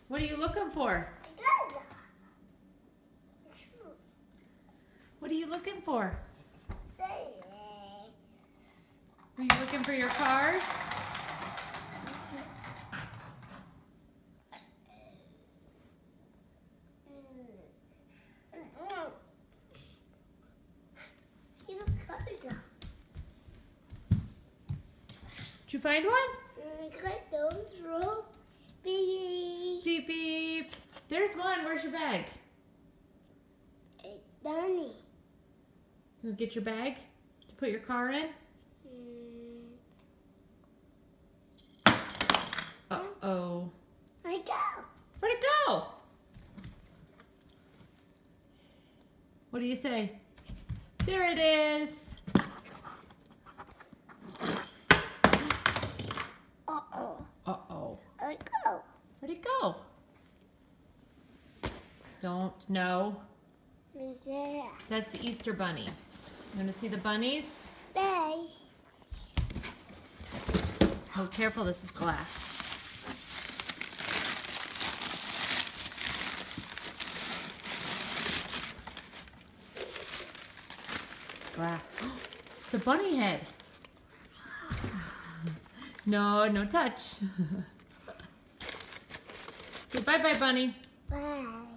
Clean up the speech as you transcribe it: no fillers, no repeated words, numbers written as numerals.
What are you looking for? What are you looking for? Are you looking for your cars? Did you find one? Beep beep. There's one. Where's your bag? Danny. You get your bag to put your car in? Uh-oh. I go. Where'd it go? What do you say? There it is. Uh-oh. Uh-oh. I go. Where'd it go? Don't know. Who's there? That's the Easter bunnies. You want to see the bunnies? Hey. Oh, careful, this is glass. It's glass. It's a bunny head. No, no touch. Say bye-bye, bunny. Bye.